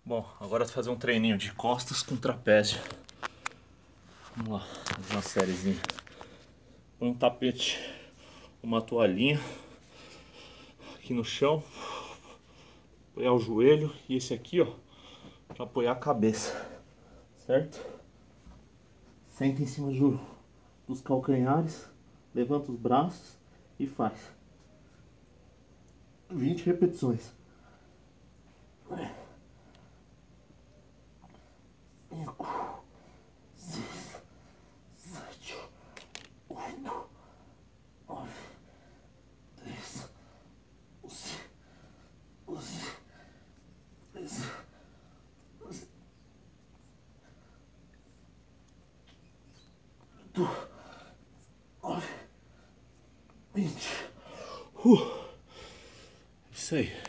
Bom, agora vou fazer um treininho de costas com trapézio. Vamos lá, fazer uma sériezinha. Um tapete, uma toalhinha aqui no chão, apoiar o joelho e esse aqui, ó, para apoiar a cabeça, certo? Senta em cima dos calcanhares, levanta os braços e faz 20 repetições. 5, 6, 7, 8, 9, 10, 11, 12, 13, 14, 9, 20. Isso aí.